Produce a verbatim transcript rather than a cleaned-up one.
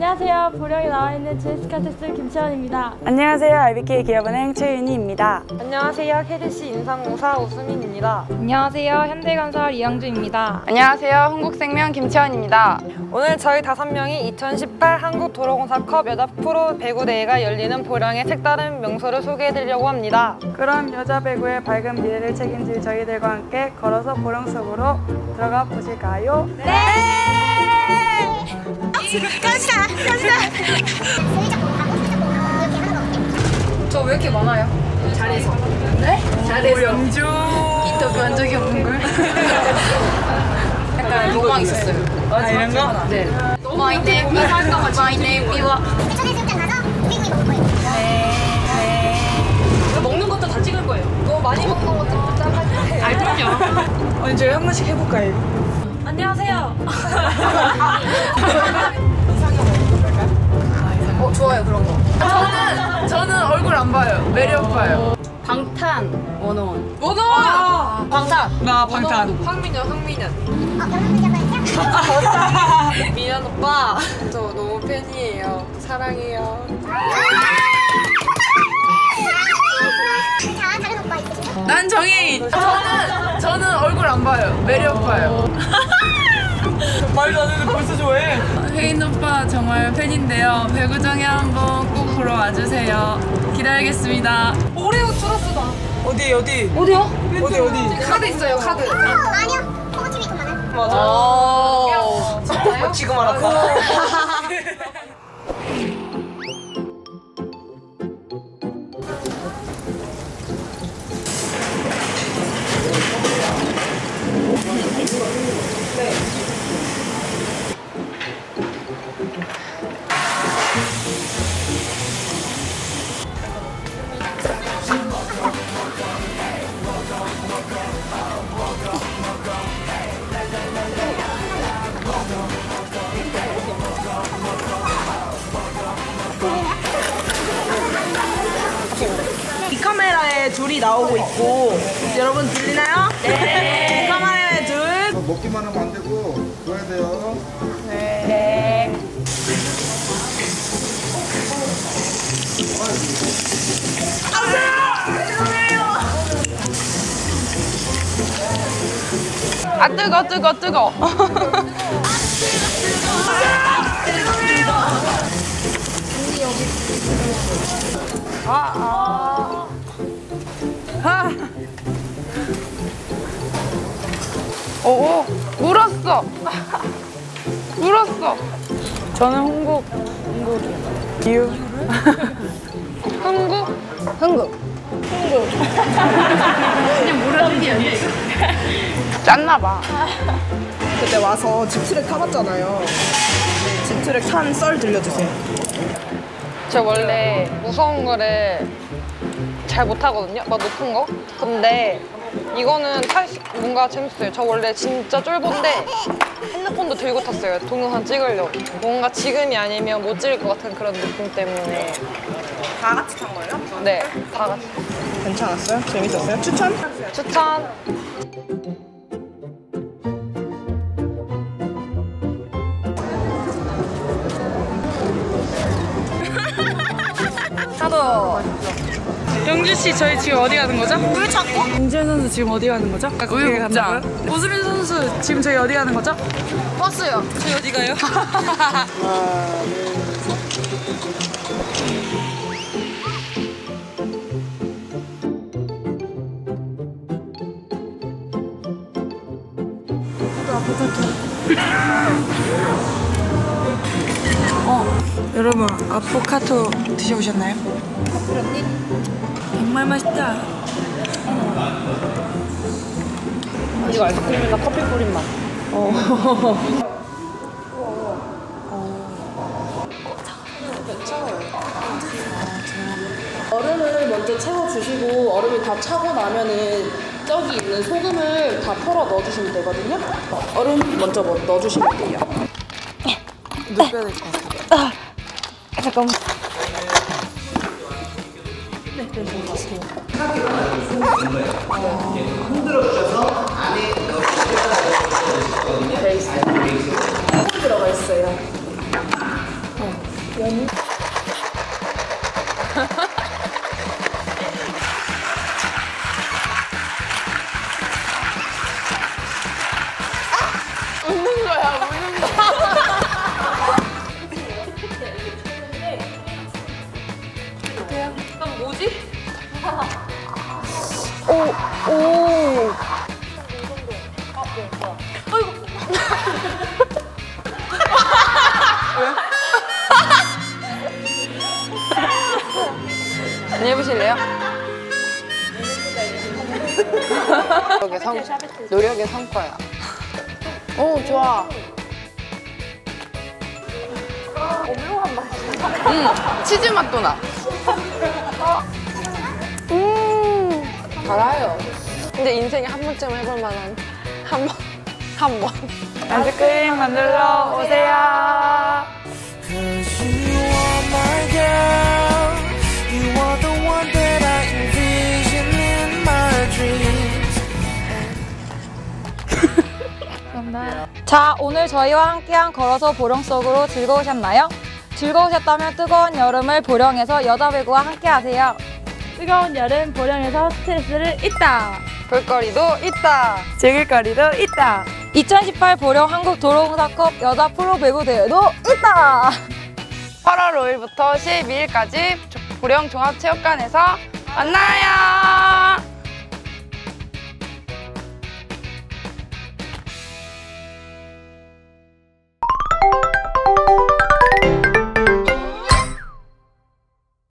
안녕하세요. 보령에 나와 있는 지에스카테스 김채원입니다. 안녕하세요. 알비케이 기업은행 최윤희입니다. 안녕하세요. 케이디씨 인상공사 오수민입니다. 안녕하세요. 현대건설 이영주입니다. 안녕하세요. 흥국생명 김채원입니다. 오늘 저희 다섯 명이 이천십팔 한국도로공사컵 여자 프로 배구 대회가 열리는 보령의 색다른 명소를 소개해드리려고 합니다. 그럼 여자 배구의 밝은 미래를 책임질 저희들과 함께 걸어서 보령 속으로 들어가 보실까요? 네! 갑시다! 갑시다! 저 왜 이렇게 많아요? 잘해서. 네? 잘해서. 영주 인터뷰한 적이 없는 걸? 약간 로망 있었어요. 아, 이런 거? 네. My name is My name is 대천에 수영장 가서 미국이 먹을 거예요. 네. 네. 먹는 것도 다 찍을 거예요. 너무 많이 먹는 것도 짠하게. 아, 그럼요. 아니, 저희 한 번씩 해볼까요? 안녕하세요. 어, 좋아요, 그런 거. 저는, 저는 얼굴 안 봐요. 매력 봐요. 방탄 원어원. 원어원! 아, 방탄. 나 방탄. 황민현, 황민현. 어, 영상 한번 민현 오빠, 저 너무 팬이에요. 사랑해요. 자, 다른 오빠 있으시죠? 난 정혜인. 저는, 저는 얼굴 안 봐요. 매력 봐요. 말도 안 했는데 벌써 좋아해. 혜인 오빠 정말 팬인데요. 배구장에 한번 꼭 보러 와주세요. 기다리겠습니다. 오레오 추러스다. 어디 어디? 어디요? 어디 어디? 카드 있어요, 카드. 어, 아니요. 포모티비 있고 많아요. 맞아. 진짜요? 지금 알았어. 이 카메라에 둘이 나오고 있고 여러분 들리나요? 네. 이 카메라에 둘. 먹기만 하면 안 되고 줘야 돼요. 네. 아, 뜨거, 뜨거, 뜨거. 아, 아. 아. 오, 오, 물었어. 물었어. 저는 흥국. 흥국이요. 이유? 흥국? 흥국. 그냥 모르는 게 아니야, 이거. 짰나봐. 그때 와서 집트랙 타봤잖아요. 집트랙 탄 썰 들려주세요. 저 원래 무서운 거를 잘 못하거든요. 막 높은 거. 근데 이거는 탈 수, 뭔가 재밌어요. 저 원래 진짜 쫄보인데 핸드폰도 들고 탔어요. 동영상 찍으려고. 뭔가 지금이 아니면 못 찍을 것 같은 그런 느낌 때문에. 다 같이 탄 거예요? 네, 다 같이. 괜찮았어요? 재밌었어요? 추천? 추천! 하도. 영주 씨, 저희 지금 어디 가는 거죠? 물 찾고? 임지현 선수 지금 어디 가는 거죠? 우유국장. 오수민 선수 지금 저희 어디 가는 거죠? 버스요. 저희 어디 가요? 어, 여러분 아포카토 드셔보셨나요? 정말 맛있다. 이거 아이스크림이나 커피 뿌린 맛. 얼음을 먼저 채워주시고 얼음이 다 차고 나면은 저기 있는 소금을 다 털어 넣어주시면 되거든요. 얼음 먼저 뭐 넣어주시면 돼요. 눕혀야 될 것 같아요. 아, 잠깐만. 네, 네, 좋습니다. 흔들어 주셔서 안에 넣으시면 베이스. 들어가 있어요. 어. 웃는 거야, 웃는 거. 난 뭐지? 오, 오. 안 해보실래요? 노력의 성, 노력의 성과야. 오, 좋아. 음, 치즈 맛도 나. 음, 달아요. 근데 인생에 한 번쯤 해볼 만한 한 번, 한 번. 아이스크림 만들러 오세요. 자, 오늘 저희와 함께한 걸어서 보령 속으로 즐거우셨나요? 즐거우셨다면 뜨거운 여름을 보령에서 여자 배구와 함께하세요. 뜨거운 여름 보령에서 스트레스를 잊다. 볼거리도 있다. 즐길거리도 있다. 이천십팔 보령 한국도로공사컵 여자 프로 배구 대회도 있다. 팔월 오일부터 십이일까지 보령 종합체육관에서 만나요.